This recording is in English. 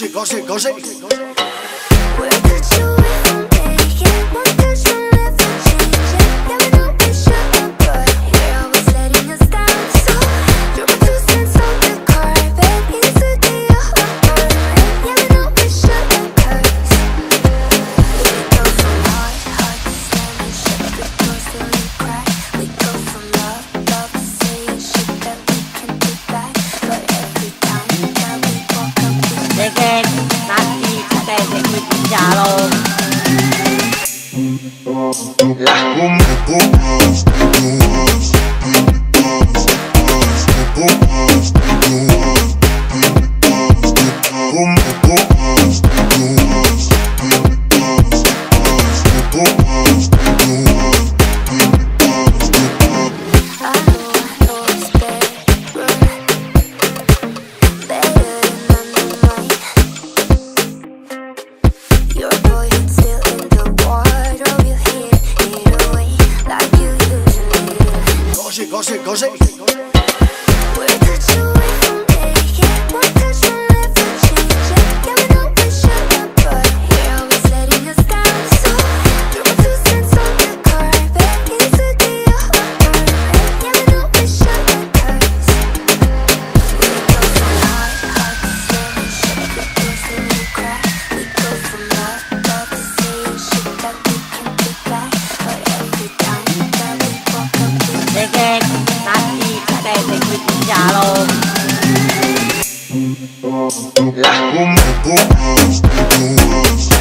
Where could you even make it? What could you never change it? Yeah, we know we shouldn't, but you're always letting us down. So you're my 2 cents on the carpet. It's a day of heart. Yeah, we know we shouldn't curse. We go from heart to slamming, shut the doors till we crack. We go from love to saying shit that we can take back. But every time that we walk up to Raiguetss, Nastii, caseif, Chillax. Where could you even make it? What could you never change it? Yeah, we know we shouldn't, but you're always letting us down. So you're my 2 cents on the carpet. It's a day of heart. Yeah, we know we shouldn't curse. We go from heart to slamming, shut the doors till we crack. We go from love to saying shit that we can take back. But every time that we walk up to Raiguetss, Nastii, caseif, Chillax.